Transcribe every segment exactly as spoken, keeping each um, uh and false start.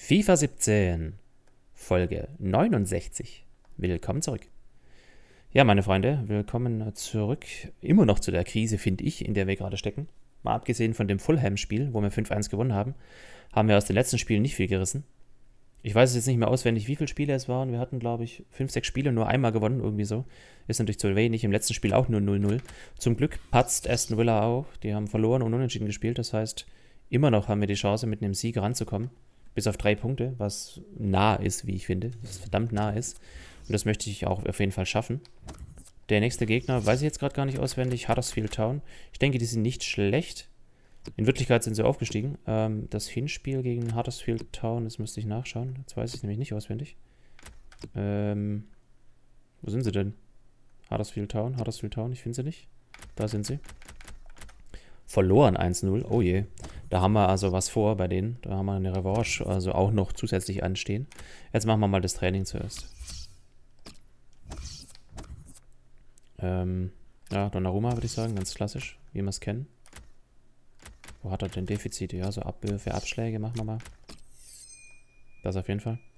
FIFA siebzehn, Folge neunundsechzig. Willkommen zurück. Ja, meine Freunde, willkommen zurück. Immer noch zu der Krise, finde ich, in der wir gerade stecken. Mal abgesehen von dem Fulham-Spiel, wo wir fünf eins gewonnen haben, haben wir aus den letzten Spielen nicht viel gerissen. Ich weiß jetzt nicht mehr auswendig, wie viele Spiele es waren. Wir hatten, glaube ich, fünf, sechs Spiele, nur einmal gewonnen, irgendwie so. Ist natürlich zu wenig. Im letzten Spiel auch nur null null. Zum Glück patzt Aston Villa auch. Die haben verloren und unentschieden gespielt. Das heißt, immer noch haben wir die Chance, mit einem Sieg ranzukommen. Bis auf drei Punkte, was nah ist, wie ich finde. Was verdammt nah ist. Und das möchte ich auch auf jeden Fall schaffen. Der nächste Gegner, weiß ich jetzt gerade gar nicht auswendig, Huddersfield Town. Ich denke, die sind nicht schlecht. In Wirklichkeit sind sie aufgestiegen. Ähm, das Hinspiel gegen Huddersfield Town, das müsste ich nachschauen. Jetzt weiß ich nämlich nicht auswendig. Ähm, wo sind sie denn? Huddersfield Town, Huddersfield Town, ich finde sie nicht. Da sind sie. Verloren eins null, oh je. Da haben wir also was vor bei denen. Da haben wir eine Revanche, also auch noch zusätzlich anstehen. Jetzt machen wir mal das Training zuerst. Ähm, ja, Donnarumma würde ich sagen, ganz klassisch, wie wir es kennen. Wo hat er denn Defizite? Ja, so Abwürfe, Abschläge machen wir mal. Das auf jeden Fall.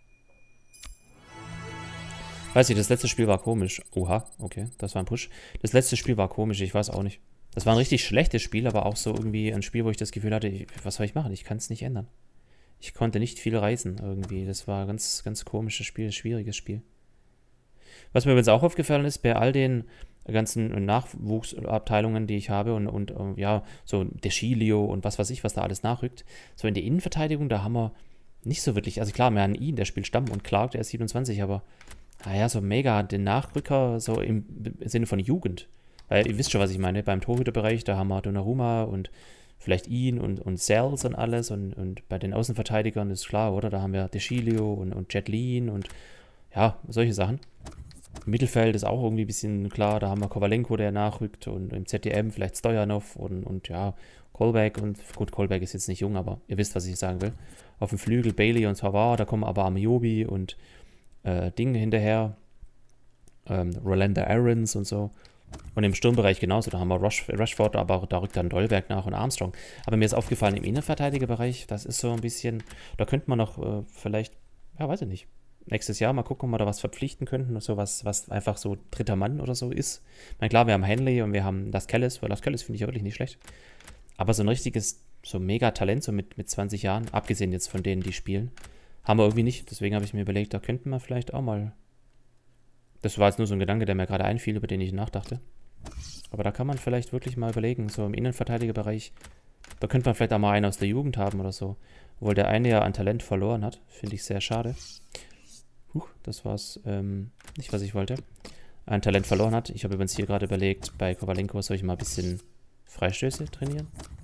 Weiß ich, das letzte Spiel war komisch. Oha, okay, das war ein Push. Das letzte Spiel war komisch, ich weiß auch nicht. Das war ein richtig schlechtes Spiel, aber auch so irgendwie ein Spiel, wo ich das Gefühl hatte, ich, was soll ich machen? Ich kann es nicht ändern. Ich konnte nicht viel reißen irgendwie. Das war ein ganz, ganz komisches Spiel, schwieriges Spiel. Was mir übrigens auch aufgefallen ist, bei all den ganzen Nachwuchsabteilungen, die ich habe und, und ja, so der Chilio und was weiß ich, was da alles nachrückt, so in der Innenverteidigung, da haben wir nicht so wirklich, also klar, wir haben ihn, der spielt Stamm und Clark, der ist siebenundzwanzig, aber naja, so mega den Nachrücker, so im Sinne von Jugend. Weil ihr wisst schon, was ich meine, beim Torhüterbereich, da haben wir Donnarumma und vielleicht ihn und, und Sells und alles und, und bei den Außenverteidigern ist klar, oder? Da haben wir De Chilio und, und Jet Lean und ja, solche Sachen. Im Mittelfeld ist auch irgendwie ein bisschen klar, da haben wir Kovalenko, der nachrückt und im Z D M vielleicht Stojanov und, und ja, Kolbeck und gut, Kolbeck ist jetzt nicht jung, aber ihr wisst, was ich sagen will. Auf dem Flügel Bailey und Savard, da kommen aber Amiobi und äh, Ding hinterher, ähm, Rolanda Aarons und so. Und im Sturmbereich genauso, da haben wir Rush, Rashford, aber da rückt dann Dolberg nach und Armstrong. Aber mir ist aufgefallen, im Innenverteidigerbereich, das ist so ein bisschen, da könnte man noch äh, vielleicht, ja, weiß ich nicht, nächstes Jahr mal gucken, ob wir da was verpflichten könnten oder so, was, was einfach so dritter Mann oder so ist. Ich meine, klar, wir haben Henley und wir haben das Kellis, weil das Kellis finde ich ja wirklich nicht schlecht. Aber so ein richtiges, so mega Talent, so mit, mit zwanzig Jahren, abgesehen jetzt von denen, die spielen, haben wir irgendwie nicht. Deswegen habe ich mir überlegt, da könnten wir vielleicht auch mal. Das war jetzt nur so ein Gedanke, der mir gerade einfiel, über den ich nachdachte. Aber da kann man vielleicht wirklich mal überlegen, so im Innenverteidigerbereich, da könnte man vielleicht auch mal einen aus der Jugend haben oder so. Obwohl der eine ja an Talent verloren hat, finde ich sehr schade. Huch, das war's ähm, nicht, was ich wollte. Ein Talent verloren hat. Ich habe übrigens hier gerade überlegt, bei Kovalenko soll ich mal ein bisschen Freistöße trainieren.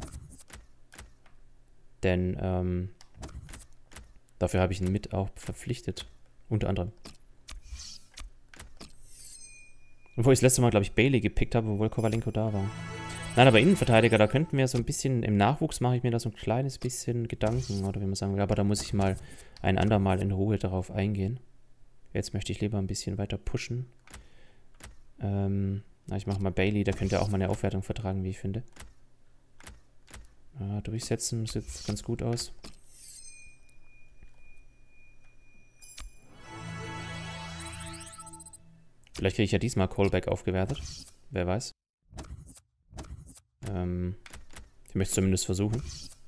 Denn ähm, dafür habe ich ihn mit auch verpflichtet. Unter anderem. Obwohl ich das letzte Mal, glaube ich, Bailey gepickt habe, obwohl Kovalenko da war. Nein, aber Innenverteidiger, da könnten wir so ein bisschen, im Nachwuchs mache ich mir da so ein kleines bisschen Gedanken, oder wie man sagen will. Aber da muss ich mal ein andermal in Ruhe darauf eingehen. Jetzt möchte ich lieber ein bisschen weiter pushen. Ähm, na, ich mache mal Bailey, der könnte auch mal eine Aufwertung vertragen, wie ich finde. Äh, durchsetzen sieht ganz gut aus. Vielleicht kriege ich ja diesmal Callback aufgewertet. Wer weiß. Ähm, ich möchte es zumindest versuchen.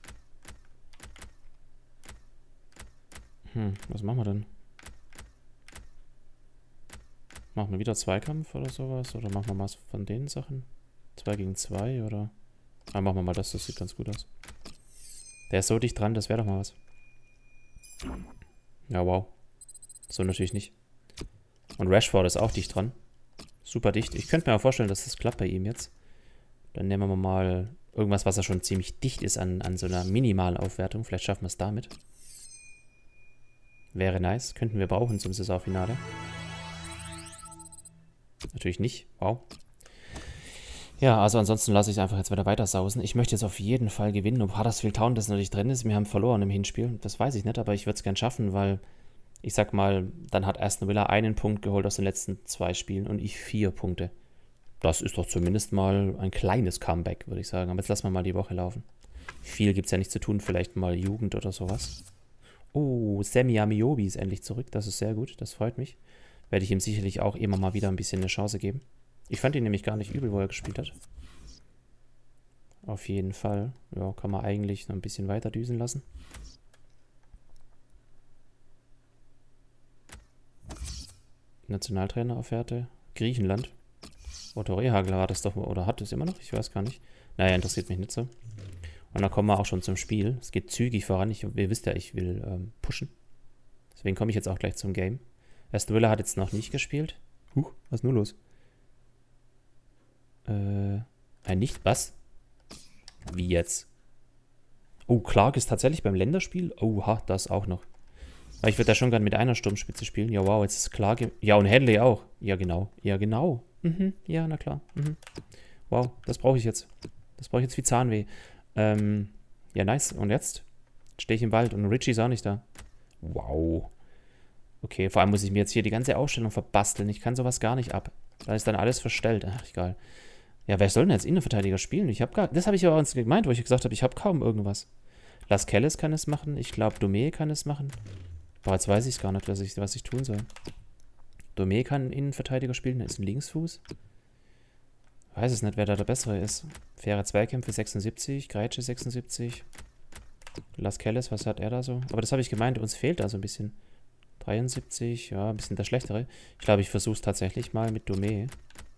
Hm, was machen wir denn? Machen wir wieder Zweikampf oder sowas? Oder machen wir was von den Sachen? zwei gegen zwei oder? Ah, machen wir mal das, das sieht ganz gut aus. Der ist so dicht dran, das wäre doch mal was. Ja, wow. So natürlich nicht. Und Rashford ist auch dicht dran. Super dicht. Ich könnte mir auch vorstellen, dass das klappt bei ihm jetzt. Dann nehmen wir mal irgendwas, was ja schon ziemlich dicht ist an, an so einer minimalen Aufwertung. Vielleicht schaffen wir es damit. Wäre nice. Könnten wir brauchen zum Saisonfinale. Natürlich nicht. Wow. Ja, also ansonsten lasse ich es einfach jetzt wieder weiter sausen. Ich möchte jetzt auf jeden Fall gewinnen. Ob Huddersfield Town das natürlich drin ist, wir haben verloren im Hinspiel. Das weiß ich nicht, aber ich würde es gern schaffen, weil ich sag mal, dann hat Aston Villa einen Punkt geholt aus den letzten zwei Spielen und ich vier Punkte. Das ist doch zumindest mal ein kleines Comeback, würde ich sagen. Aber jetzt lassen wir mal die Woche laufen. Viel gibt es ja nicht zu tun, vielleicht mal Jugend oder sowas. Oh, Sammy Ameobi ist endlich zurück. Das ist sehr gut. Das freut mich. Werde ich ihm sicherlich auch immer mal wieder ein bisschen eine Chance geben. Ich fand ihn nämlich gar nicht übel, wo er gespielt hat. Auf jeden Fall. Ja, kann man eigentlich noch ein bisschen weiter düsen lassen. Nationaltrainer-Offerte. Griechenland. Otto Rehagel war das doch, oder hat es immer noch? Ich weiß gar nicht. Naja, interessiert mich nicht so. Und dann kommen wir auch schon zum Spiel. Es geht zügig voran. Ich, ihr wisst ja, ich will ähm, pushen. Deswegen komme ich jetzt auch gleich zum Game. Aston Villa hat jetzt noch nicht gespielt. Huch, was ist nur los? Äh, ein nicht, was? Wie jetzt? Oh, Clark ist tatsächlich beim Länderspiel. Oha, das auch noch. Aber ich würde da schon gerne mit einer Sturmspitze spielen. Ja, wow, jetzt ist Clark. Ja, und Hadley auch. Ja, genau. Ja, genau. Mhm, ja, na klar. Mhm. Wow, das brauche ich jetzt. Das brauche ich jetzt wie Zahnweh. Ähm, ja, nice. Und jetzt stehe ich im Wald und Richie ist auch nicht da. Wow. Okay, vor allem muss ich mir jetzt hier die ganze Aufstellung verbasteln. Ich kann sowas gar nicht ab. Da ist dann alles verstellt. Ach, egal. Ja, wer soll denn als Innenverteidiger spielen? Ich habe gar... Das habe ich aber uns gemeint, wo ich gesagt habe, ich habe kaum irgendwas. Las Kellis kann es machen. Ich glaube, Domé kann es machen. Boah, jetzt weiß ich gar nicht, was ich, was ich tun soll. Domé kann Innenverteidiger spielen. Der ist ein Linksfuß. Weiß es nicht, wer da der Bessere ist. Faire Zweikämpfe sechsundsiebzig, Greitsche sechsundsiebzig. Las Kellis, was hat er da so? Aber das habe ich gemeint, uns fehlt da so ein bisschen. dreiundsiebzig, ja, ein bisschen der Schlechtere. Ich glaube, ich versuche es tatsächlich mal mit Domé.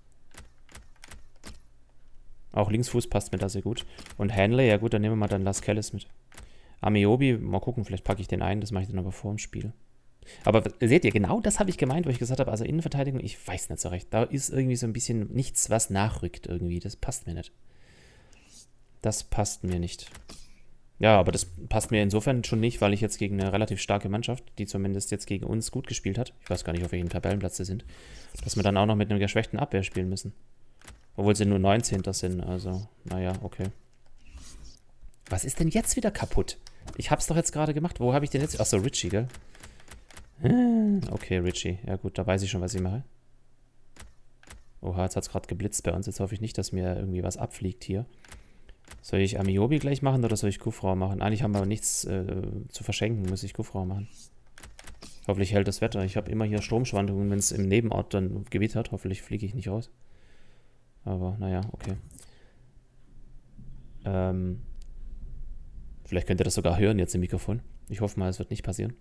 Auch Linksfuß passt mir da sehr gut. Und Hanley, ja gut, dann nehmen wir mal dann Las Kellis mit. Ameobi, mal gucken, vielleicht packe ich den ein, das mache ich dann aber vor dem Spiel. Aber seht ihr, genau das habe ich gemeint, wo ich gesagt habe, also Innenverteidigung, ich weiß nicht so recht. Da ist irgendwie so ein bisschen nichts, was nachrückt irgendwie. Das passt mir nicht. Das passt mir nicht. Ja, aber das passt mir insofern schon nicht, weil ich jetzt gegen eine relativ starke Mannschaft, die zumindest jetzt gegen uns gut gespielt hat, ich weiß gar nicht, auf welchem Tabellenplatz sie sind, dass wir dann auch noch mit einer geschwächten Abwehr spielen müssen. Obwohl sie nur neunzehnter sind, also, naja, okay. Was ist denn jetzt wieder kaputt? Ich hab's doch jetzt gerade gemacht. Wo habe ich denn jetzt? Achso, Richie, gell? Okay, Richie. Ja gut, da weiß ich schon, was ich mache. Oha, jetzt hat es gerade geblitzt bei uns. Jetzt hoffe ich nicht, dass mir irgendwie was abfliegt hier. Soll ich Ameobi gleich machen oder soll ich Kufrau machen? Eigentlich haben wir aber nichts äh, zu verschenken, muss ich Kufrau machen. Hoffentlich hält das Wetter. Ich habe immer hier Stromschwankungen, wenn es im Nebenort dann gewittert. Hoffentlich fliege ich nicht raus. Aber naja, okay. Ähm, vielleicht könnt ihr das sogar hören jetzt im Mikrofon. Ich hoffe mal, es wird nicht passieren.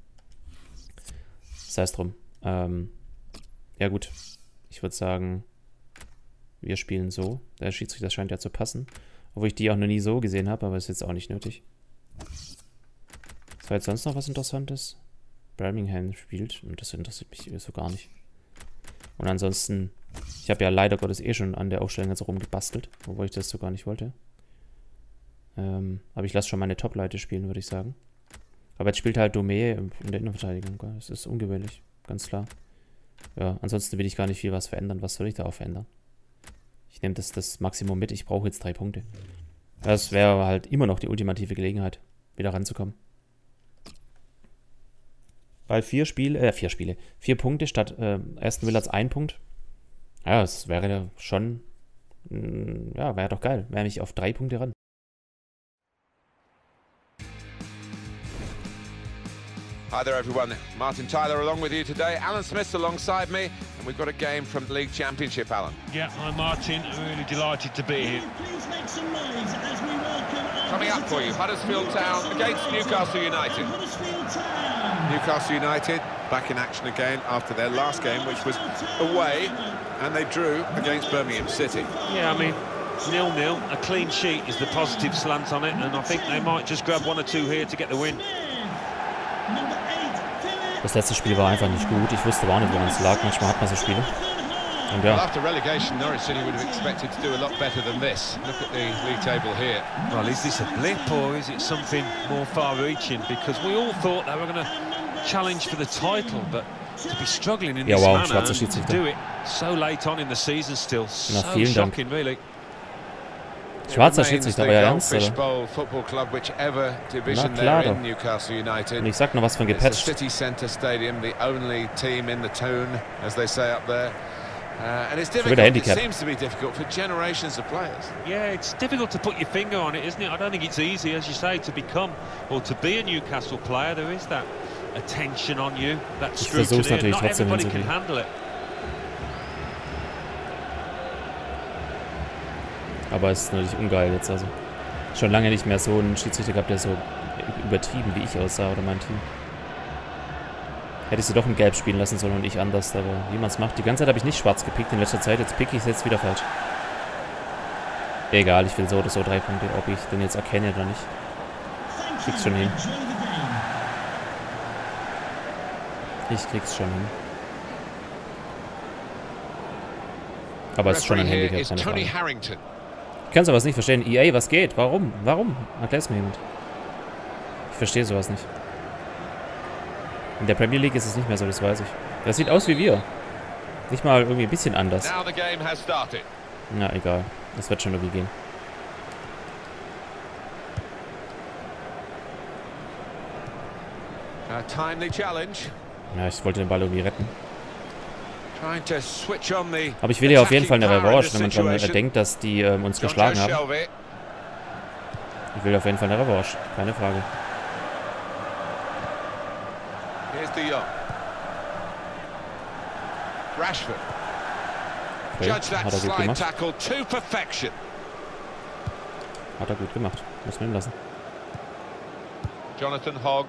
Sei es drum. Ähm, ja gut. Ich würde sagen, wir spielen so. Der Schiedsrichter scheint ja zu passen. Obwohl ich die auch noch nie so gesehen habe, aber ist jetzt auch nicht nötig. Was war jetzt sonst noch was Interessantes? Birmingham spielt. Das interessiert mich so gar nicht. Und ansonsten, ich habe ja leider Gottes eh schon an der Aufstellung jetzt rumgebastelt, obwohl ich das so gar nicht wollte. Ähm, aber ich lasse schon meine Top-Leute spielen, würde ich sagen. Aber jetzt spielt halt Domé in der Innenverteidigung. Das ist ungewöhnlich, ganz klar. Ja, ansonsten will ich gar nicht viel was verändern. Was soll ich da auch verändern? Ich nehme das, das Maximum mit. Ich brauche jetzt drei Punkte. Das wäre halt immer noch die ultimative Gelegenheit, wieder ranzukommen. Weil vier Spiele, äh, vier Spiele, vier Punkte statt äh, Aston Villa als ein Punkt. Ja, das wäre schon, mh, ja, wäre doch geil. Wäre mich auf drei Punkte ran. Hi there everyone, Martin Tyler along with you today, Alan Smith alongside me, and we've got a game from the League Championship, Alan. Yeah, hi Martin, I'm really delighted to be here. Please make some noise as we welcome Coming up for you, Huddersfield Town against Newcastle United. Huddersfield Town. Newcastle United back in action again after their last game, which was away, and they drew against Birmingham City. Yeah, I mean, nil nil, a clean sheet is the positive slant on it, and I think they might just grab one or two here to get the win. Das letzte Spiel war einfach nicht gut. Ich wusste aber auch nicht, woran es lag. Manchmal hat man so Spiele. Und ja. Well, after relegation, Norwich City would have expected to do a lot better than this. Look at the league table here. Well, is this a blip or is it something more far-reaching? Because we all thought they were going to challenge for the title, but to be struggling in ja, this wow, manner schwarzer and Schiedsrichter. do it so late on in the season still, so Na, vielen Dank. shocking, really. Schwarzer Schiedsrichter, aber ja ernst, oder? Na klar doch. Und ich sag noch was von gepatcht. City Centre Stadium, the only team in the town, as they say up there. Uh, and it's Schon wieder difficult. It Handicap. seems to be difficult for generations of players. Yeah, it's difficult to put your finger on it, isn't it? I don't think it's easy, as you say, to become or to be a Newcastle player. There is that attention on you, that Ich versuch's scrutiny. natürlich Not trotzdem everybody can hinzukriegen. handle it. Aber es ist natürlich ungeil jetzt. Also schon lange nicht mehr so einen Schiedsrichter gehabt, der so übertrieben wie ich aussah oder mein Team. Hätte ich sie doch in Gelb spielen lassen sollen und ich anders, aber wie man es macht. Die ganze Zeit habe ich nicht schwarz gepickt in letzter Zeit, jetzt picke ich es jetzt wieder falsch. Egal, ich will so oder so drei Punkte, ob ich den jetzt erkenne oder nicht. Krieg's schon hin. Ich krieg's schon hin. Aber es ist schon ein Referee here Handicap, is keine Tony Frage. Harrington. Ich kann sowas nicht verstehen. E A, was geht? Warum? Warum? Erklär's mir jemand. Ich verstehe sowas nicht. In der Premier League ist es nicht mehr so, das weiß ich. Das sieht aus wie wir. Nicht mal irgendwie ein bisschen anders. Now the game has started. Na, egal. Das wird schon irgendwie gehen. A timely challenge. Ja, ich wollte den Ball irgendwie retten. Trying to switch on the Aber ich will ja auf jeden Fall eine attacking power in Revanche, this wenn man dran äh, situation. denkt, dass die ähm, uns John geschlagen Joe haben. Shelby. Ich will auf jeden Fall eine Revanche. Keine Frage. Here's De Jong. Rashford. Okay, Judge that hat er gut slide gemacht. tackle to perfection. Hat er gut gemacht. Muss man ihm lassen. Jonathan Hogg.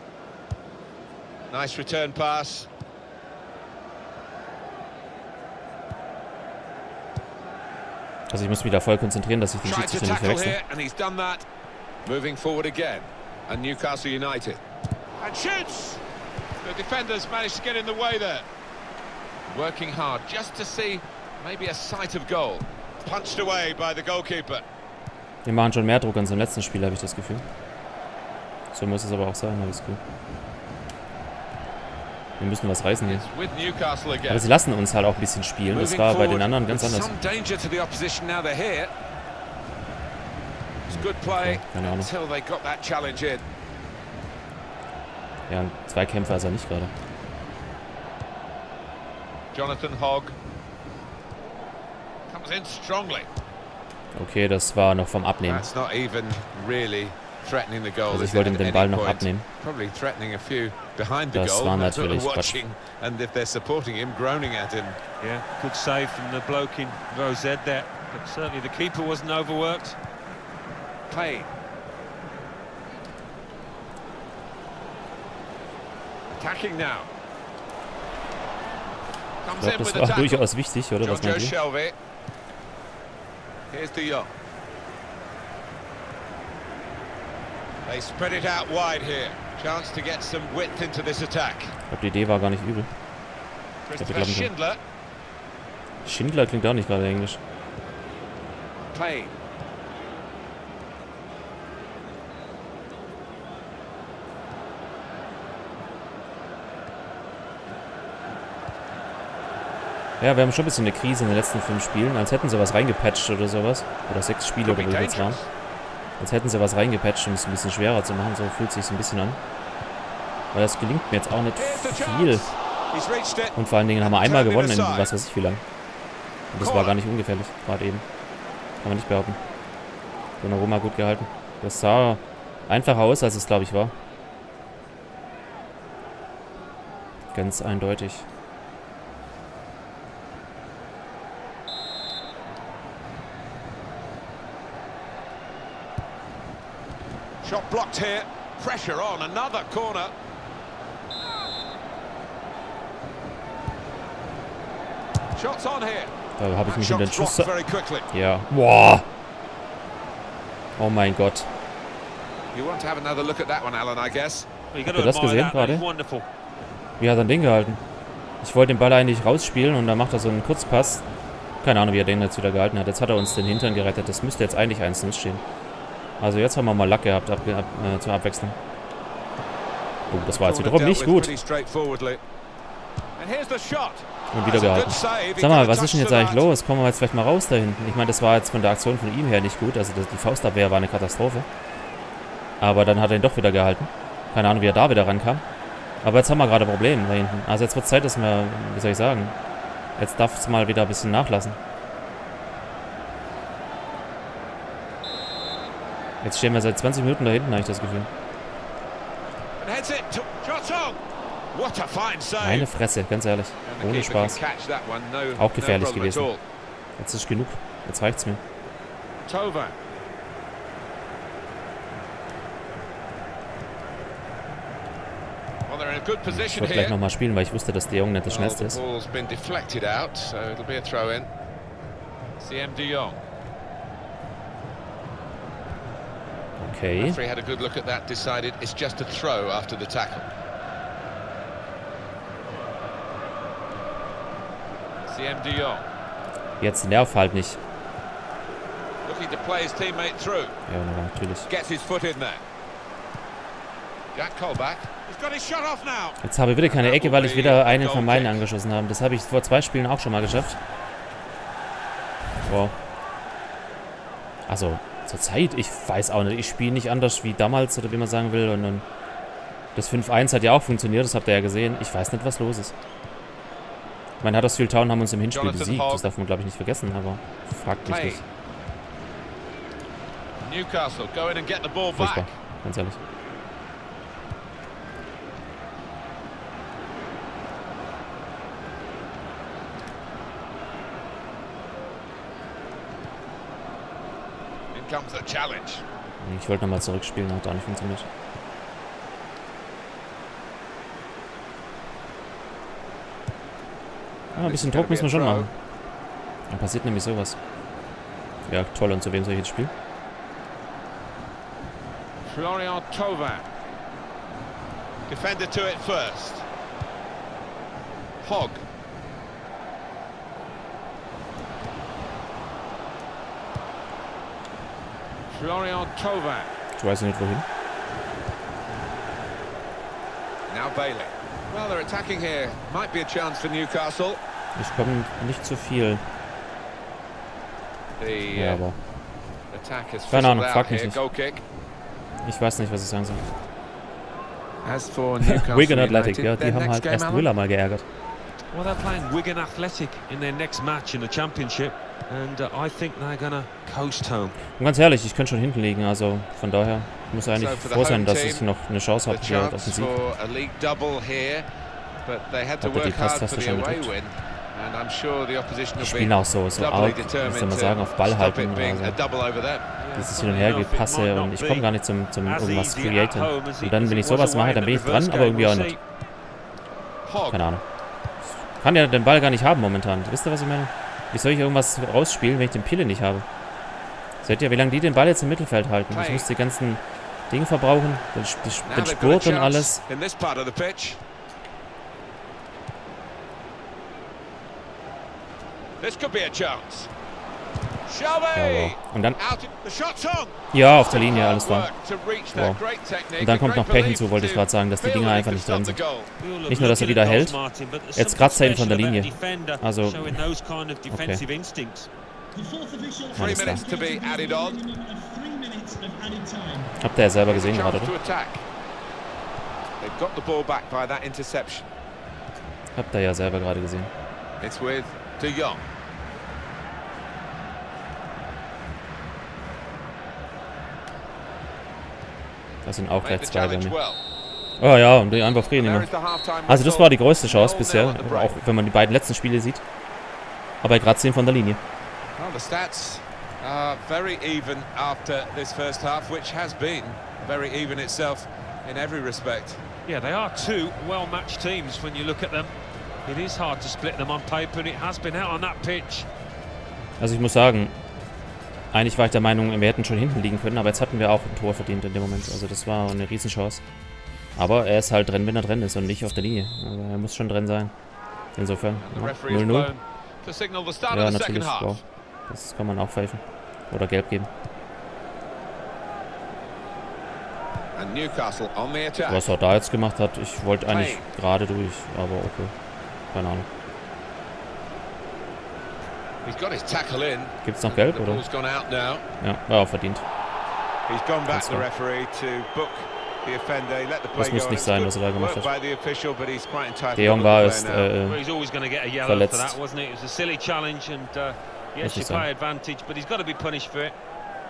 Nice return pass. Also ich muss mich da voll konzentrieren, dass ich den Tried to Schiedsrichter nicht tackle verwechsel. here, and he's done that. Moving forward again. And Newcastle United. And shoots! The defenders managed to get in the way there. Working hard just to see maybe a sight of goal. Punched away by the goalkeeper. Wir machen schon mehr Druck als im letzten Spiel, habe ich das Gefühl. So muss es aber auch sein, alles gut. Wir müssen was reißen hier. It's with Newcastle again. Aber sie lassen uns halt auch ein bisschen spielen. Das Moving war bei den forward anderen ganz with anders. some danger to the opposition now they're here. It's good play Keine Ahnung. until they got that challenge in. Ja, zwei Kämpfer ist er nicht gerade. Jonathan Hogg comes in strongly. Okay, das war noch vom Abnehmen. That's not even really threatening the goal. Also ich is wollte it, ihm at den any Ball noch point? abnehmen. Probably threatening a few behind the Das goal. war Those who are natürlich Quatsch. watching, and if they're supporting him, groaning at him. Yeah, good save from the bloke in row Z there. But certainly the keeper wasn't overworked. Payne. Attacking now. Ich Comes glaube, in das with a war tackle. durchaus wichtig, oder? John Was Joe meint ihr? Shelby. Here's De Jong. They spread it out wide here. Chance to get some width into this attack. Ich glaube, die Idee war gar nicht übel. Christopher klappen können. Schindler. Schindler klingt auch nicht gerade englisch. Payne. Ja, wir haben schon ein bisschen eine Krise in den letzten fünf Spielen. Als hätten sie was reingepatcht oder sowas. Oder sechs Spiele Could oder be wie jetzt waren. dangerous. Als hätten sie was reingepatcht, um es ein bisschen schwerer zu machen. So fühlt es sich ein bisschen an. Weil das gelingt mir jetzt auch nicht Here's the viel. chance. He's reached it. Und vor allen Dingen haben wir einmal gewonnen in was weiß ich wie lang. Und das war gar nicht ungefährlich, gerade eben. Kann man nicht behaupten. Donnarumma gut gehalten. Das sah einfacher aus, als es glaube ich war. Ganz eindeutig. Shot blocked here. Pressure on. Another corner. Shots on here. Da habe ich mich in den Shots Schuss... blocked very quickly. Ja. Boah. Oh mein Gott. You want to have another look at that one, Alan, I guess. Well, you got Habt ihr to das admire gesehen that. That is gerade? wonderful. Wie hat er den gehalten? Ich wollte den Ball eigentlich rausspielen und dann macht er so einen Kurzpass. Keine Ahnung, wie er den jetzt wieder gehalten hat. Jetzt hat er uns den Hintern gerettet. Das müsste jetzt eigentlich eins null stehen. Also jetzt haben wir mal Lack gehabt ab, ab, äh, zur Abwechslung. Oh, das war jetzt Corner wiederum dealt nicht with gut. pretty straightforwardly. And here's the shot. Und wieder That's a gehalten. good save. He Sag mal, could was have ist denn jetzt touched eigentlich the line. los? Kommen wir jetzt vielleicht mal raus da hinten. Ich meine, das war jetzt von der Aktion von ihm her nicht gut. Also das, die Faustabwehr war eine Katastrophe. Aber dann hat er ihn doch wieder gehalten. Keine Ahnung, wie er da wieder rankam. Aber jetzt haben wir gerade Probleme da hinten. Also jetzt wird es Zeit, dass wir, wie soll ich sagen, Jetzt darf es mal wieder ein bisschen nachlassen. Jetzt stehen wir seit zwanzig Minuten da hinten, habe ich das Gefühl. Meine Fresse, ganz ehrlich. Ohne Spaß. Auch gefährlich gewesen. Jetzt ist genug. Jetzt reicht's mir. Ich wollte gleich nochmal spielen, weil ich wusste, dass der Junge nicht das Schnellste ist. Okay. Jetzt nerv halt nicht. Ja, natürlich. Jetzt habe ich wieder keine Ecke, weil ich wieder einen von meinen angeschossen habe. Das habe ich vor zwei Spielen auch schon mal geschafft. Wow. Also, zur Zeit, ich weiß auch nicht. Ich spiele nicht anders wie damals, oder wie man sagen will. Und, und das fünf eins hat ja auch funktioniert, das habt ihr ja gesehen. Ich weiß nicht, was los ist. Ich meine, Huddersfield Town haben uns im Hinspiel besiegt. Das darf man, glaube ich, nicht vergessen, aber fragt mich nicht. Newcastle, go in and get the ball back. Furchtbar, ganz ehrlich. In comes the challenge. Ich wollte nochmal zurückspielen, hat auch nicht funktioniert. Ja, ein bisschen Druck müssen wir schon machen. Dann passiert nämlich sowas. Ja, toll. Und zu wem soll ich jetzt spielen? Florian Thauvin. Defender to it first. Hogg. Florian Thauvin. Ich weiß nicht wohin. Now Bailey. Well, they're attacking here. Might be a chance for Newcastle. Ich komme nicht zu viel. The, ja, aber. Attack is keine Ahnung, frag mich here. nicht. Goal kick. Ich weiß nicht, was ich sagen soll. As for Newcastle Wigan Athletic, United, ja, die haben halt erst Müller mal geärgert. Well, they're playing Wigan Athletic in their next match in the Championship, and uh, I think they're gonna coast home. Und ganz ehrlich, ich könnte schon hinten liegen, also von daher muss eigentlich froh sein, dass ich noch eine Chance habe hier auf den Sieg. Hat er die Passtaste schon gedrückt? Die spielen auch so, so arg, wie soll man sagen, auf Ball halten. Also dieses Hin- und Hergepasse und ich komme gar nicht zum, zum irgendwas createn. Und dann, wenn ich sowas mache, dann bin ich dran, aber irgendwie auch nicht. Keine Ahnung. Ich kann ja den Ball gar nicht haben momentan. Wisst ihr, was ich meine? Wie soll ich irgendwas rausspielen, wenn ich den Pille nicht habe? Seht ihr, wie lange die den Ball jetzt im Mittelfeld halten? Ich muss die ganzen Dinge verbrauchen, den Spurt und alles. Ja, wow. Und dann... Ja, auf der Linie, alles dran. Wow. Und dann kommt noch Pech hinzu, wollte ich gerade sagen, dass die Dinger einfach nicht drin sind. Nicht nur, dass er wieder hält, jetzt kratzt er ihn von der Linie. Also, okay. Alles klar. Habt ihr ja selber gesehen gerade, oder? Habt ihr ja selber gerade gesehen. Das sind auch gleich zwei bei mir. Oh ja, und die einfach frieren immer. Also das war die größte Chance bisher, auch wenn man die beiden letzten Spiele sieht. Aber gerade sehen von der Linie. Well, the stats are very even after this first half, which has been very even itself in every respect. Yeah, they are two well-matched teams when you look at them. It is hard to split them on paper, and it has been out on that pitch. Also ich muss sagen, eigentlich war ich der Meinung, wir hätten schon hinten liegen können, aber jetzt hatten wir auch ein Tor verdient in dem Moment. Also das war eine Riesenchance. Aber er ist halt drin, wenn er drin ist und nicht auf der Linie. Also er muss schon drin sein. Insofern, null null. Ja, natürlich, wow. Das kann man auch pfeifen. Oder gelb geben. Was er da jetzt gemacht hat, ich wollte eigentlich gerade durch, aber okay. Keine Ahnung. Gibt's noch gelb, oder? Ja, war auch verdient. the offender. He let the play Das muss go. nicht It's sein, good was er da gemacht work hat. by the official, but he's quite entitled De Jong to war the erst play now. äh, Well, he's always going to get a yellow verletzt. for that, wasn't it? It was a silly challenge, and uh, yes, you nicht sein. play advantage, but he's got to be punished for it.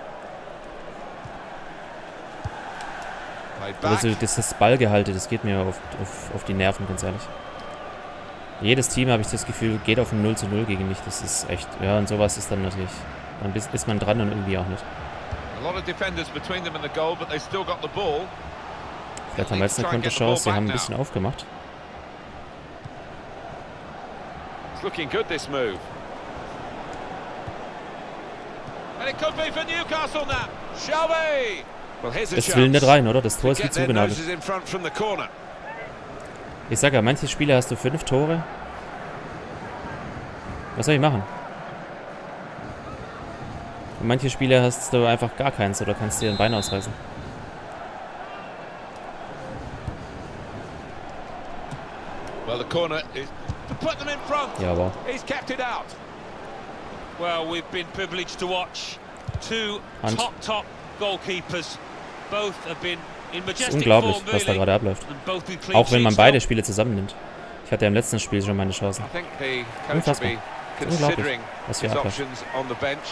Played Aber back. so, das ist Ballgehalte, das geht mir auf, auf, auf die Nerven, ganz ehrlich. Jedes Team, habe ich das Gefühl, geht auf ein null zu null gegen mich. Das ist echt, ja, und sowas ist dann natürlich, dann ist man dran und irgendwie auch nicht. A lot of defenders between them and the goal, but they still got the ball. Vielleicht haben wir jetzt eine Konterchance, sie haben ein bisschen aufgemacht. It's looking good, this move. And it could be for Newcastle now. Shelby! Well, here's a Das will nicht rein, oder? Das Tor ist wie Get their zugenagelt. noses in front from the corner. Ich sage ja, manche Spiele hast du fünf Tore. Was soll ich machen? Und manche Spiele hast du einfach gar keins oder kannst dir ein Bein ausreißen. Well, the corner is to put them in front. Ja, aber He's kept it out. Well, we've been privileged to watch two Hand. top, top goalkeepers. Both have been in es ist majestic unglaublich, form, was da really, gerade abläuft. and both with clean Auch wenn man sheets beide now. Spiele zusammennimmt. Ich hatte ja im letzten Spiel schon meine Chancen. I think the coach will Unfassbar. be Unglaublich, considering was his hier abläuft. options on the bench.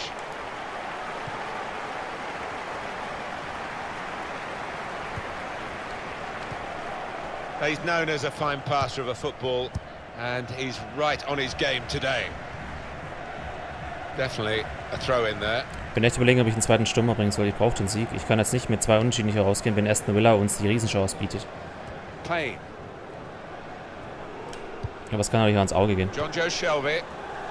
He's known as a fine passer of a football, and he's right on his game today. Definitely a throw in there. Ich bin echt überlegen, ob ich einen zweiten Stürmer bringen soll. Ich brauche den Sieg. Ich kann jetzt nicht mit zwei Unentschieden hier rausgehen, wenn Aston Villa uns die Riesenchance bietet. Payne. Aber es kann natürlich ans Auge gehen. John Joe Shelby.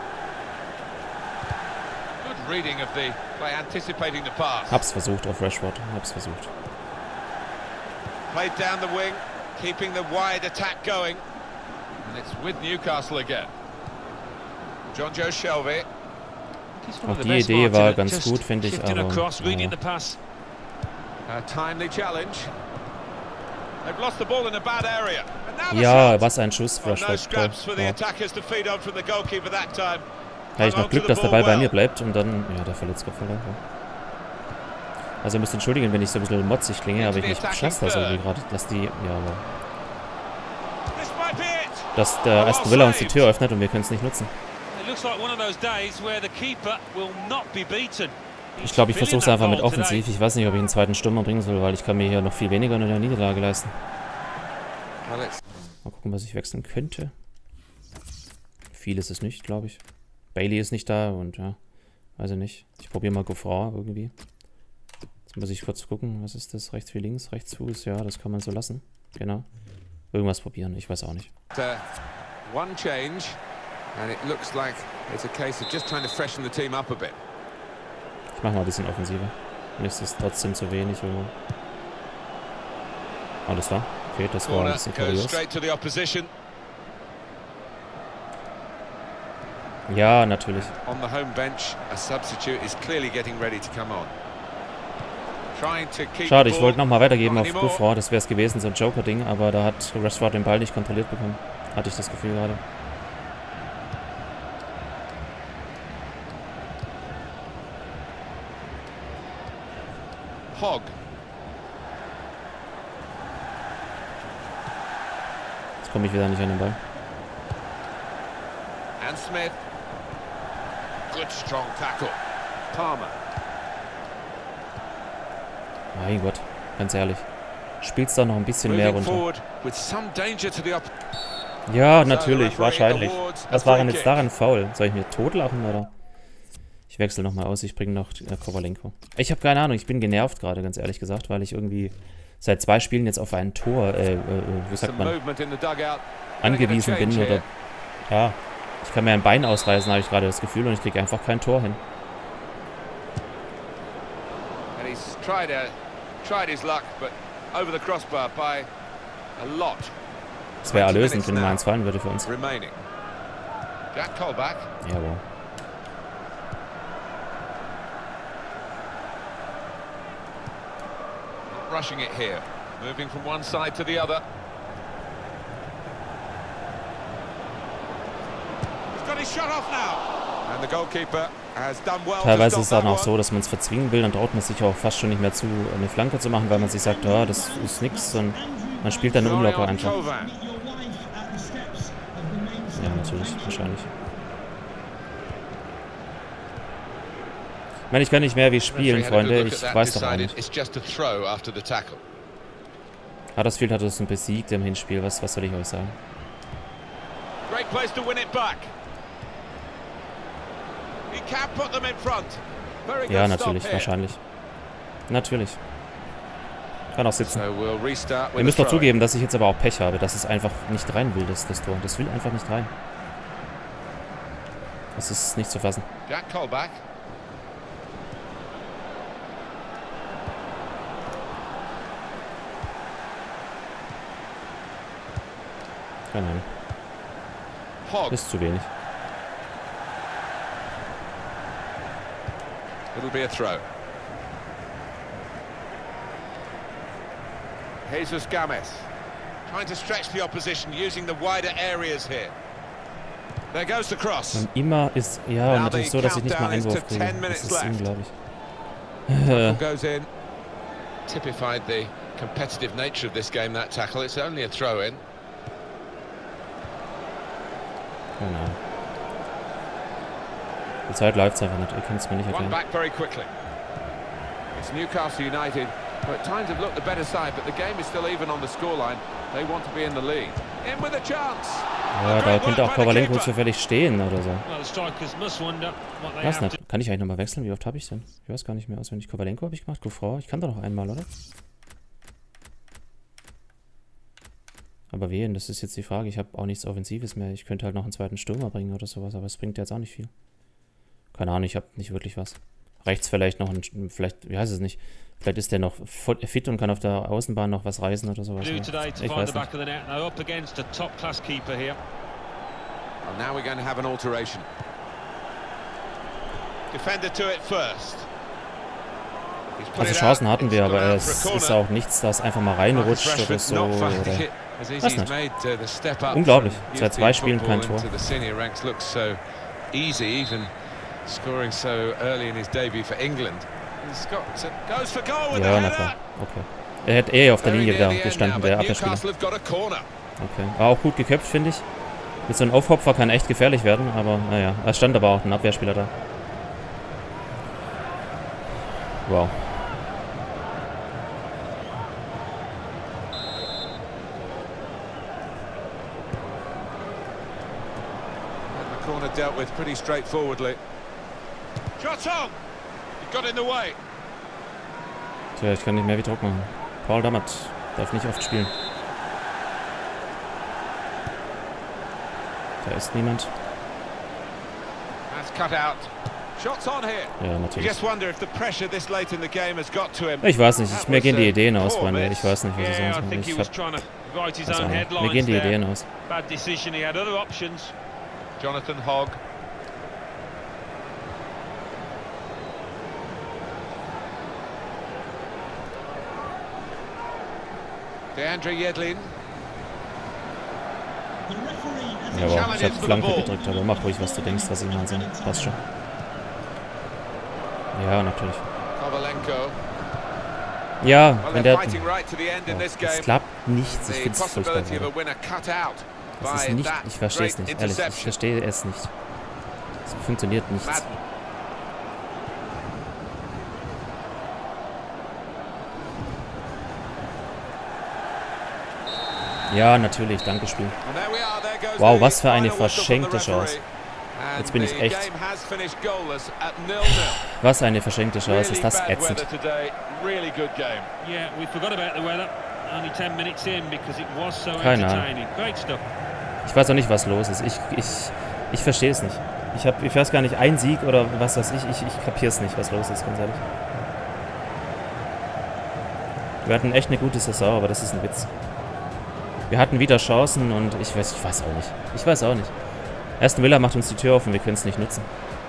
Good reading of the play, anticipating the pass. Hab's versucht auf Rashford. Hab's versucht. Played down the wing, keeping the wide attack going. And it's with Newcastle again. John Joe Shelby. He's one of Auch the die best, Idee Martin, war at ganz just gut, finde ich, shifting aber across, reading naja. the pass. A timely challenge. They've lost the ball in a bad area. And now the Ja, shot. was ein Schuss, Well, no Rashford. scraps for the Ja. attackers to feed on from the goalkeeper that time. Habe ich Hung noch on Glück, to the dass der ball Ball bei mir well. bleibt und dann, ja, der verletzt Kopf. Ja. Also ihr müsst entschuldigen, wenn ich so ein bisschen motzig klinge, aber ich mich schasse das irgendwie gerade, dass die, ja, aber, This might be it. dass der Aston Villa uns die Tür öffnet und wir können es nicht nutzen. It looks like one of those days where the keeper will not be beaten. Ich glaube, ich He's versuche es filling einfach that mit goal today. Offensiv. Ich weiß nicht, ob ich einen zweiten Stürmer bringen soll, weil ich kann mir hier noch viel weniger in der Niederlage leisten. Well, it's Mal gucken, was ich wechseln könnte. Viel ist es nicht, glaube ich. Bailey ist nicht da und ja, weiß ich nicht. Ich probiere mal Gouffran irgendwie. Jetzt muss ich kurz gucken, was ist das? Rechts wie links? Rechts Fuß, ja, das kann man so lassen. Genau. Irgendwas probieren, ich weiß auch nicht. uh, one change, and it looks like it's a case of just trying to freshen the team up a bit. Ich mache mal ein bisschen offensiver. Mir ist es trotzdem zu wenig irgendwo. Alles klar. Okay, das war ein Corner bisschen goes kurios. straight to the opposition. Ja, natürlich. On the home bench, a substitute is clearly getting ready to come on. Trying to keep Schade, the ich ball. wollte nochmal weitergeben Not auf anymore. Gouffran. Das wäre es gewesen, so ein Joker-Ding. Aber da hat Rashford den Ball nicht kontrolliert bekommen. Hatte ich das Gefühl gerade. Hogg. Jetzt komme ich wieder nicht an den Ball. And Smith. Good strong tackle. Palmer. Mein Gott, ganz ehrlich. Spielst da noch ein bisschen mehr Moving runter. forward with some danger to the op Ja, So, natürlich, the referee wahrscheinlich. awards a Was war free denn jetzt kick. daran faul? Soll ich mir totlachen oder? Ich wechsle nochmal aus, ich bringe noch äh, Kovalenko. Ich habe keine Ahnung, ich bin genervt gerade, ganz ehrlich gesagt, weil ich irgendwie seit zwei Spielen jetzt auf ein Tor, äh, äh, wie sagt Some man, movement in the dugout. angewiesen bin Change oder, ja, ich kann mir ein Bein ausreißen, habe ich gerade das Gefühl und ich kriege einfach kein Tor hin. And he's tried a, tried his luck, but over the crossbar by a lot Das wäre twenty erlösend, minutes wenn now mal eins fallen würde für uns. remaining. Jack Colback. Jawohl. Not rushing it here. Moving from one side to the other. He's got his shot off now. And the goalkeeper Teilweise ist es dann auch so, dass man es verzwingen will, dann traut man sich auch fast schon nicht mehr zu, eine Flanke zu machen, weil man sich sagt, ja, das ist nix, und man spielt dann unlocker einfach. Ja, natürlich, wahrscheinlich. Ich meine, ich kann nicht mehr wie spielen, Freunde, ich weiß doch auch nicht. Huddersfield hat uns besiegt im Hinspiel, was, was soll ich euch sagen? Ja, natürlich, wahrscheinlich. Natürlich. Kann auch sitzen. Ihr müsst doch zugeben, dass ich jetzt aber auch Pech habe, dass es einfach nicht rein will, das, das Tor. Das will einfach nicht rein. Das ist nicht zu fassen. Jack Colback. Keine Ahnung. Ist zu wenig. It'll be a throw. Jesus Games trying to stretch the opposition using the wider areas here. There goes the cross. Und immer ist, ja, und natürlich so, dass ich nicht mal Einwurf kriege. Das ist unglaublich. Goes in. Typified the competitive nature of this game, that tackle. It's only a throw in. Keine Ahnung. Die Zeit läuft es einfach nicht. Ihr könnt es mir nicht erklären. Back very quickly. It's Newcastle United, who at times have looked the better side, but the game is still even on the scoreline. They want to be in the lead. In with a chance. Ja, da könnte auch Kovalenko zufällig stehen oder so. Was nicht? Kann ich eigentlich nochmal wechseln? Wie oft habe ich denn? Ich weiß gar nicht mehr auswendig. Kovalenko habe ich gemacht. Gufrau. Ich kann doch noch einmal, oder? Aber wen? Das ist jetzt die Frage. Ich habe auch nichts Offensives mehr. Ich könnte halt noch einen zweiten Stürmer bringen oder sowas, aber es bringt jetzt auch nicht viel. Keine Ahnung, ich habe nicht wirklich was. Rechts vielleicht noch ein, vielleicht, wie heißt es nicht, vielleicht ist der noch fit und kann auf der Außenbahn noch was reißen oder sowas. Ich weiß nicht. Now we're going to have an alteration. Defender to it first. Also Chancen hatten wir, aber es ist auch nichts, das einfach mal reinrutscht oder so. Oder weiß nicht. Unglaublich. Seit zwei Spielen kein Tor. Scoring so early in his debut for England. Goes for goal with ja, na klar. Okay. Er hätte eh auf der Linie da gestanden, der Abwehrspieler. Okay. War auch gut geköpft, finde ich. Mit so einem Aufhopfer kann echt gefährlich werden, aber naja. Es stand aber auch ein Abwehrspieler da. Wow. The corner dealt with pretty straightforwardly. Shot on. He got in the way. Tja, ich kann nicht mehr wie Druck machen. Paul Dammert darf nicht oft spielen. Da ist niemand. That's cut out. Shots on here. Ja, natürlich. Just wonder if the pressure this late in the game has got to him. Ich weiß nicht, ich, mir gehen die Ideen aus, Freunde. Ich weiß nicht, was ich sagen soll. Ich hab, also, mir gehen die Ideen aus. Bad decision, he had other options. Jonathan Hogg. DeAndre Yedlin. Ja, aber ich hab Flanke gedrückt, aber mach ruhig, was du denkst, was ich machen soll. Passt schon. Ja, natürlich. Ja, wenn der... Oh, es klappt nichts, ich find's furchtbar. Das ist nicht... Ich verstehe es nicht, ehrlich. Ich verstehe es nicht. Es funktioniert nichts. Ja, natürlich, danke Spiel. Wow, was für eine verschenkte Chance. Jetzt bin ich echt... Was eine verschenkte Chance, ist das ätzend. Keine Ahnung. Ich weiß auch nicht, was los ist. Ich, ich, ich verstehe es nicht. Ich, hab, ich weiß gar nicht, ein Sieg oder was weiß ich. Ich, ich kapiere es nicht, was los ist, ganz ehrlich. Wir hatten echt eine gute Saison, aber das ist ein Witz. Wir hatten wieder Chancen und ich weiß, ich weiß auch nicht. Ich weiß auch nicht. Aston Villa macht uns die Tür auf und wir können es nicht nutzen.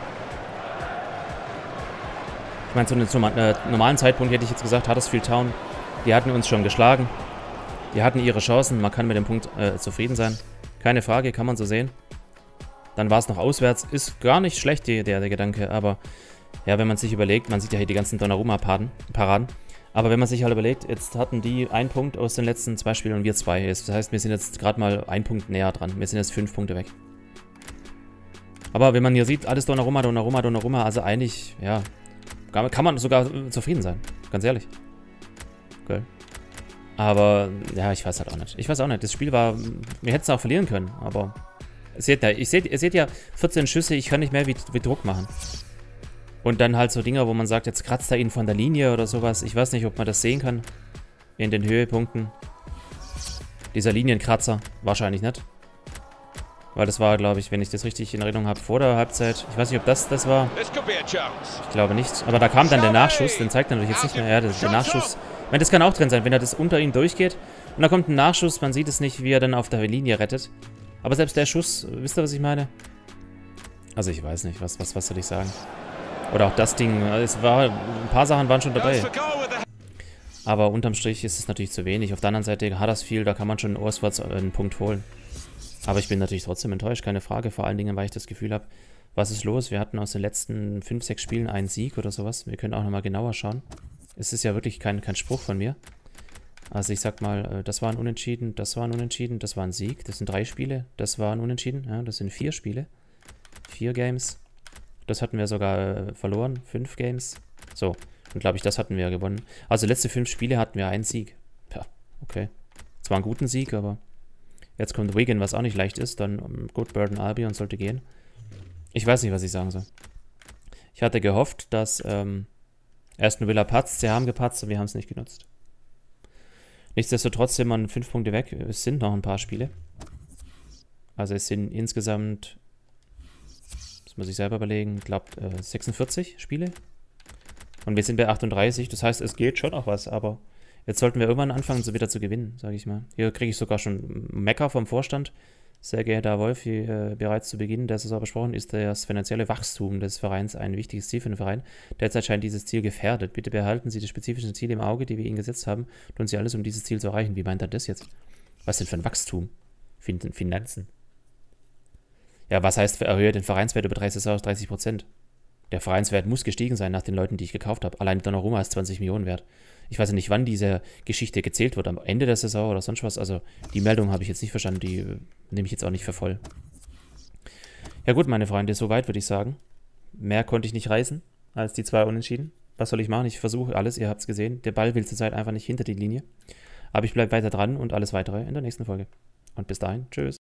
Ich meine, zu einem äh, normalen Zeitpunkt hätte ich jetzt gesagt, Huddersfield Town, die hatten uns schon geschlagen. Die hatten ihre Chancen, man kann mit dem Punkt äh, zufrieden sein. Keine Frage, kann man so sehen. Dann war es noch auswärts. Ist gar nicht schlecht, der, der Gedanke. Aber ja, wenn man sich überlegt, man sieht ja hier die ganzen Donnarumma-Paraden. Aber wenn man sich halt überlegt, jetzt hatten die einen Punkt aus den letzten zwei Spielen und wir zwei. Das heißt, wir sind jetzt gerade mal ein Punkt näher dran. Wir sind jetzt fünf Punkte weg. Aber wenn man hier sieht, alles Donnarumma, Donnarumma, Donnarumma, also eigentlich, ja, kann man sogar zufrieden sein. Ganz ehrlich. Okay. Aber, ja, ich weiß halt auch nicht. Ich weiß auch nicht. Das Spiel war, wir hätten es auch verlieren können, aber ihr seht ja, ich seht, ihr seht ja vierzehn Schüsse, ich kann nicht mehr wie, wie Druck machen. Und dann halt so Dinger, wo man sagt, jetzt kratzt er ihn von der Linie oder sowas. Ich weiß nicht, ob man das sehen kann. In den Höhepunkten. Dieser Linienkratzer. Wahrscheinlich nicht. Weil das war, glaube ich, wenn ich das richtig in Erinnerung habe, vor der Halbzeit. Ich weiß nicht, ob das das war. Ich glaube nicht. Aber da kam dann der Nachschuss. Den zeigt er natürlich jetzt nicht mehr. Ja, der Nachschuss. Ich meine, das kann auch drin sein, wenn er das unter ihm durchgeht. Und da kommt ein Nachschuss. Man sieht es nicht, wie er dann auf der Linie rettet. Aber selbst der Schuss, wisst ihr, was ich meine? Also ich weiß nicht, was, was, was soll ich sagen? Oder auch das Ding, es war, ein paar Sachen waren schon dabei. Aber unterm Strich ist es natürlich zu wenig. Auf der anderen Seite, Huddersfield, da kann man schon auswärts einen Punkt holen. Aber ich bin natürlich trotzdem enttäuscht, keine Frage. Vor allen Dingen, weil ich das Gefühl habe, was ist los? Wir hatten aus den letzten fünf, sechs Spielen einen Sieg oder sowas. Wir können auch nochmal genauer schauen. Es ist ja wirklich kein, kein Spruch von mir. Also ich sag mal, das war ein Unentschieden, das war ein Unentschieden, das war ein Sieg. Das sind drei Spiele, das war ein Unentschieden. Ja, das sind vier Spiele. Vier Games. Das hatten wir sogar äh, verloren. Fünf Games. So. Und glaube ich, das hatten wir gewonnen. Also letzte fünf Spiele hatten wir einen Sieg. Ja, okay. Zwar einen guten Sieg, aber jetzt kommt Wigan, was auch nicht leicht ist. Dann um, gut, Burton Albion sollte gehen. Ich weiß nicht, was ich sagen soll. Ich hatte gehofft, dass ähm, Aston Villa patzt. Sie haben gepatzt und wir haben es nicht genutzt. Nichtsdestotrotz sind wir fünf Punkte weg. Es sind noch ein paar Spiele. Also es sind insgesamt... Das muss ich selber überlegen. Ich glaube, äh, sechsundvierzig Spiele. Und wir sind bei achtunddreißig. Das heißt, es geht schon auch was. Aber jetzt sollten wir irgendwann anfangen, so wieder zu gewinnen, sage ich mal. Hier kriege ich sogar schon Mecker vom Vorstand. Sehr geehrter Herr Wolf, wie äh, bereits zu Beginn der Saison besprochen, ist das finanzielle Wachstum des Vereins ein wichtiges Ziel für den Verein. Derzeit scheint dieses Ziel gefährdet. Bitte behalten Sie die spezifischen Ziele im Auge, die wir Ihnen gesetzt haben. Tun Sie alles, um dieses Ziel zu erreichen. Wie meint er das jetzt? Was denn für ein Wachstum? Fin Finanzen? Ja, was heißt, erhöhe den Vereinswert über drei Saisons dreißig Prozent? Der Vereinswert muss gestiegen sein nach den Leuten, die ich gekauft habe. Allein Donnarumma ist zwanzig Millionen wert. Ich weiß ja nicht, wann diese Geschichte gezählt wird, am Ende der Saison oder sonst was. Also die Meldung habe ich jetzt nicht verstanden, die äh, nehme ich jetzt auch nicht für voll. Ja gut, meine Freunde, soweit würde ich sagen. Mehr konnte ich nicht reißen als die zwei Unentschieden. Was soll ich machen? Ich versuche alles, ihr habt es gesehen. Der Ball will zurzeit einfach nicht hinter die Linie. Aber ich bleibe weiter dran und alles weitere in der nächsten Folge. Und bis dahin, tschüss.